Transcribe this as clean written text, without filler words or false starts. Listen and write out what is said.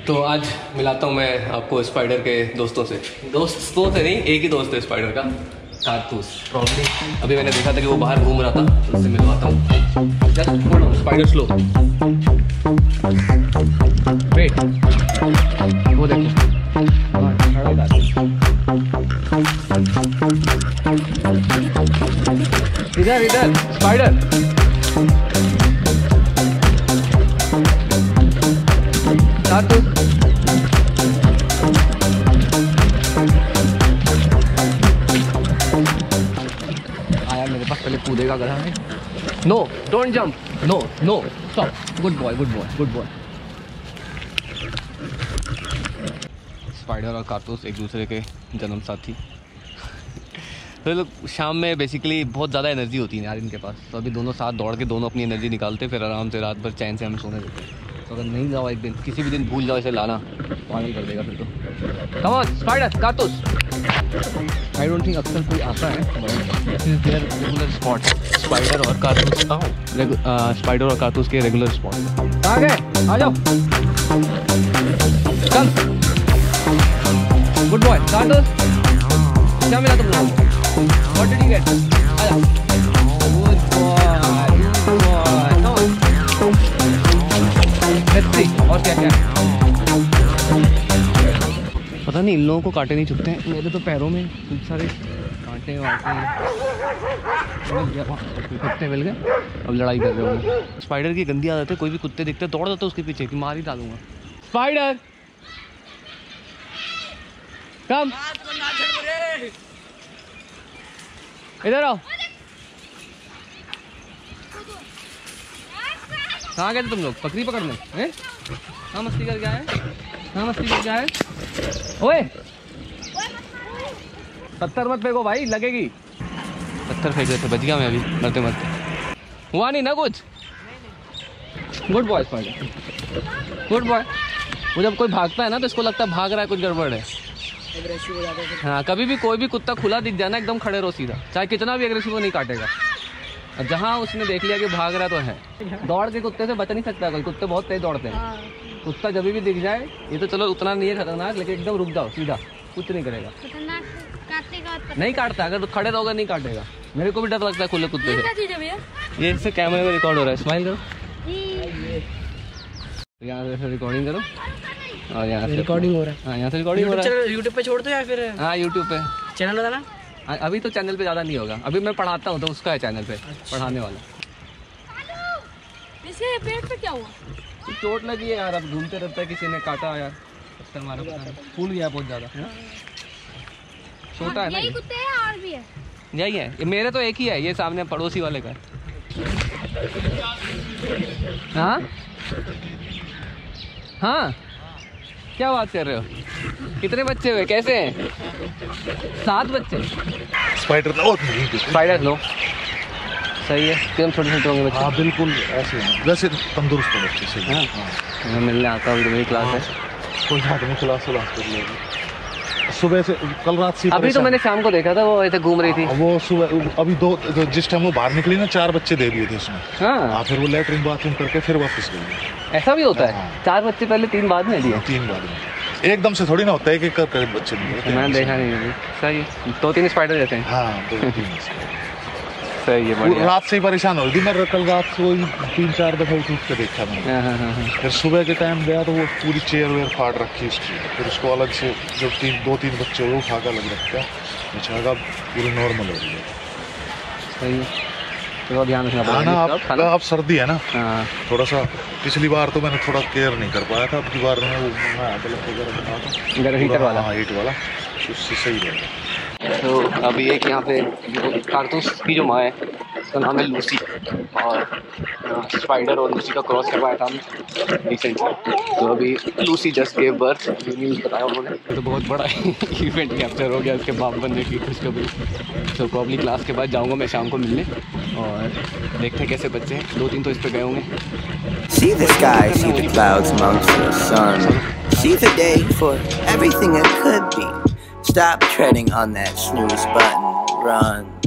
तो आज मिलाता हूँ मैं आपको स्पाइडर के दोस्तों से नहीं, एक ही दोस्त है स्पाइडर का, कारतूस। प्रॉब्ली अभी मैंने देखा था कि वो बाहर घूम रहा था, तो उससे मिलवाता हूँ। Just hold on, Spider slow. Wait, वो देखो इधर इधर स्पाइडर। कारतूस आया मेरे पास, पहले कूदेगा गधा है। No don't jump, no no stop, good boy good boy good boy. Spider और कारतूस एक दूसरे के जन्म साथी। तो लोग शाम में बेसिकली बहुत ज़्यादा एनर्जी होती है यार इनके पास, तो अभी दोनों साथ दौड़ के दोनों अपनी एनर्जी निकालते, फिर आराम से रात भर चैन से हमें सोने देते। तो अगर नहीं जाओ एक दिन, किसी भी दिन भूल जाओ इसे लाना, पागल कर देगा फिर तो। कम ऑन स्पाइडर कारतूस। आई डोंट थिंक अक्सर कोई आता है, रेगुलर स्पॉट स्पाइडर और कारतूस। स्पाइडर और कारतूस के रेगुलर स्पॉट। कहाँ गए, आ जाओ, चल गुड बॉय। कारतूस क्या मिला तुम लोगों को? What did you get? आजा। Good boy, good boy. Come on. Let's see. और क्या क्या? पता नहीं इन लोगों को कांटे नहीं चुभते हैं, मेरे तो पैरों में खूब सारे कांटे वाटे हैं। कुत्ते मिल गए, अब लड़ाई कर रहे होंगे। स्पाइडर की गंदी आदत है, कोई भी कुत्ते दिखते दौड़ जाता है उसके पीछे कि मार ही डालूंगा। स्पाइडर कम, इधर आओ। कहाँ गए थे तुम लोग? बकरी पकड़ने हैं? कहाँ मस्ती करके आए? कहाँ मस्ती करके आए? ओए पत्थर मत फेंको भाई, लगेगी। पत्थर फेंक रहे थे, बच गया मैं अभी मरते मरते। हुआ नहीं ना कुछ? Good boy Spider, good boy. वो जब कोई भागता है ना तो इसको लगता है भाग रहा है, कुछ गड़बड़ है। एग्रेसिव हो जाता है। हाँ, कभी भी कोई भी कुत्ता खुला दिख जाना एकदम खड़े रहो सीधा, चाहे कितना भी एग्रेसिव हो नहीं काटेगा। और जहाँ उसने देख लिया कि भाग रहा तो है, दौड़ के कुत्ते से बच नहीं सकता कोई, कुत्ते बहुत तेज दौड़ते हैं। कुत्ता जब भी दिख जाए, ये तो चलो उतना नहीं है खतरनाक, लेकिन एकदम रुक जाओ सीधा, कुछ नहीं करेगा। नहीं काटता, अगर खड़े रहोगे नहीं काटेगा। मेरे को भी डर लगता है खुले कुत्ते से। ये इससे कैमरे में रिकॉर्ड हो रहा है, स्माइल करो, यहाँ से रिकॉर्डिंग करो, और यहाँ से रिकॉर्डिंग हो रहा है। हाँ, यहाँ से रिकॉर्डिंग हो रहा है। यूट्यूब पे छोड़ दो या फिर? हाँ, यूट्यूब पे चैनल बताना। अभी तो चैनल पे ज़्यादा नहीं होगा, अभी मैं पढ़ाता हूँ तो उसका है चैनल पे। अच्छा। पढ़ाने वाला। इसके पेट पे क्या हुआ? चोट लगी है यार, अब घूमते रहता है, किसी ने काटा यार, पत्थर मारा, फूल गया बहुत ज़्यादा। छोटा है ना, यही कुत्ते हैं और भी है? यही है, ये मेरे तो एक ही है, ये सामने पड़ोसी वाले का। हाँ हाँ, क्या बात कर रहे हो? कितने बच्चे हुए, कैसे हैं? 7 बच्चे। स्पाइडर लो, स्पाइडर लो, सही है। क्यों छोटे छोटे होंगे बच्चे? हाँ बिल्कुल ऐसे हैं, वैसे तंदुरुस्त है बच्चे। सही है। मैं मिलने आता हूँ, मेरी क्लास है। कोई बात नहीं, क्लास कर लेंगे। सुबह से कल रात से अभी तो मैंने शाम को देखा था, वो ऐसे घूम रही थी। वो सुबह अभी जिस टाइम वो बाहर निकली ना, 4 बच्चे दे दिए थे उसमें। हाँ, फिर वो लेटरिन बाथरूम करके फिर वापस गई। ऐसा भी होता है? 4 बच्चे पहले 3 बाद में दिए? 3 बाद में, एकदम से थोड़ी ना होता है, एक एक करके बच्चे दिए। मैंने देखा नहीं। सही, 2-3 स्पाइडर रहते हैं। हाँ 2-3 सही है, बढ़िया। रात से ही परेशान हो रही थी मैं, कल रात को 3-4 दफा उठ के देखा मैंने। फिर सुबह के टाइम गया तो वो पूरी चेयर वेयर फाड़ रखी उसकी, फिर उसको अलग से जो 2-3 बच्चे वो उठा कर लग रखा, अच्छा पूरी नॉर्मल हो रही है। सही है, तो ध्यान रखना पड़ेगा। अब सर्दी है ना, थोड़ा सा पिछली बार तो मैंने थोड़ा केयर नहीं कर पाया था, अब की बार में वो हीटर वाला, हीट वाला, उससे सही रहेगा। तो अभी एक यहाँ पे कारतूस की जो माँ है उसका नाम है लूसी, और स्पाइडर और लूसी का क्रॉस करवाया था हमने रिसेंटली। तो अभी Lucy just gave birth, news बताया उन्होंने। तो बहुत बड़ा इवेंट कैप्चर हो गया उसके बाप बनने की खुशखबरी। तो प्रॉब्ली क्लास के बाद जाऊँगा मैं शाम को मिलने, और देखते हैं कैसे बच्चे हैं। 2-3 तो इस पर गए होंगे। See the sky, see the clouds amongst the sun, see the day for everything it could be. Stop treading on that snooze button, run.